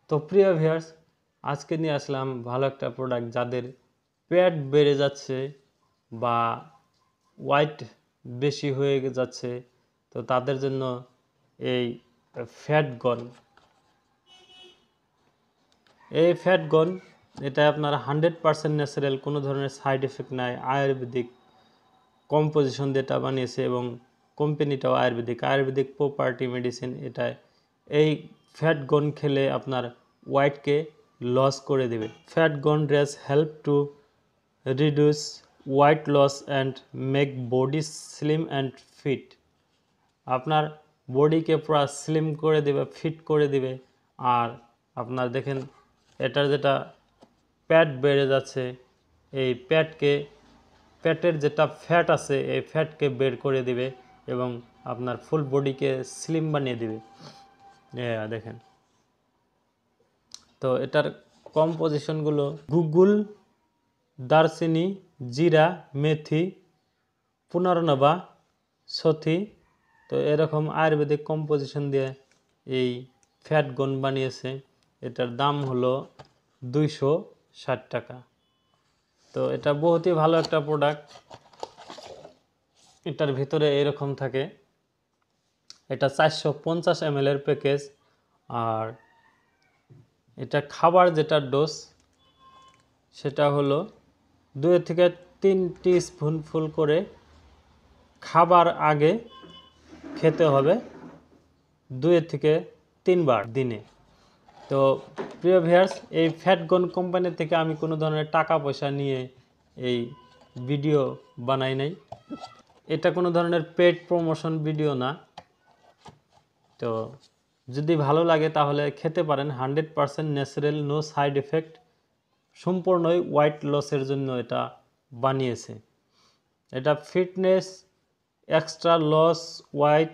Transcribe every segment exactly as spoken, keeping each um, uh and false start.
তো প্রিয় ভিউয়ার্স, আজকে নিয়ে আসলাম ভালো একটা প্রোডাক্ট যাদের পেট বেড়ে যাচ্ছে বা ওয়েট বেশি হয়ে যাচ্ছে, তো তাদের জন্য এই ফ্যাট গন। এই ফ্যাট গন এটা আপনার হান্ড্রেড পারসেন্ট ন্যাচারাল, কোনো ধরনের সাইড এফেক্ট নাই, আয়ুর্বেদিক কম্পোজিশন যেটা বানিয়েছে এবং কোম্পানিটাও আয়ুর্বেদিক আয়ুর্বেদিক প্রপার্টি মেডিসিন। এটা এই ফ্যাট গন খেলে আপনার ওয়েটকে লস করে দেবে। Fat gone dress help to reduce weight loss and make body slim and fit. আপনার বডিকে পুরো স্লিম করে দেবে, ফিট করে দিবে। আর আপনার দেখেন এটার যেটা প্যাট বেড়ে যাচ্ছে, এই প্যাটকে প্যাটের যেটা ফ্যাট আছে এই ফ্যাটকে বের করে দিবে এবং আপনার ফুল বডিকে স্লিম বানিয়ে দিবে। দেখেন তো এটার কম্পোজিশনগুলো গুগুল, দারচিনি, জিরা, মেথি, পুনর্নবা, সথি। তো এরকম আয়ুর্বেদিক কম্পোজিশন দিয়ে এই ফ্যাট গন বানিয়েছে। এটার দাম হলো দুইশো ষাট টাকা। তো এটা বহুতই ভালো একটা প্রোডাক্ট। এটার ভিতরে এরকম থাকে, এটা চারশো পঞ্চাশ এম এল এর প্যাকেজ। আর এটা খাবার যেটা ডোজ সেটা হলো দুই থেকে তিন টিস্পুন ফুল করে খাবার আগে খেতে হবে দুই থেকে তিনবার দিনে। তো প্রিয় ভিউয়ার্স, এই ফ্যাটগন কোম্পানি থেকে আমি কোনো ধরনের টাকা পয়সা নিয়ে এই ভিডিও বানাই নাই। এটা কোনো ধরনের পেড প্রমোশন ভিডিও না। তো যদি ভালো লাগে তাহলে খেতে পারেন। Hundred percent natural, no side effect, সম্পূর্ণই ওয়েট লসের জন্য এটা বানিয়েছে। এটা fitness, extra loss weight,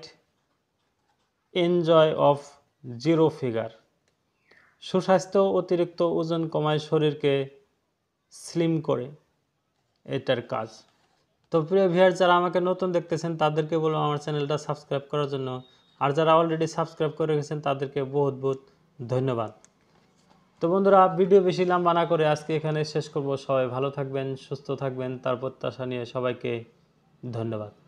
enjoy of zero figure. সুস্বাস্থ্য, অতিরিক্ত ওজন কমায়, শরীরকে স্লিম করে এটার কাজ। তো প্রিয় ভিউয়ার, যারা আমাকে নতুন দেখতেছেন তাদেরকে বলবো আমার চ্যানেলটা সাবস্ক্রাইব করার জন্য। আর যারা অলরেডি সাবস্ক্রাইব করে রেখেছেন তাদেরকে বহুত বহুত ধন্যবাদ। তো বন্ধুরা, ভিডিও বেশি লম্বা না করে আজকে এখানে শেষ করব। সবাই ভালো থাকবেন, সুস্থ থাকবেন, তার প্রত্যাশা নিয়ে সবাইকে ধন্যবাদ।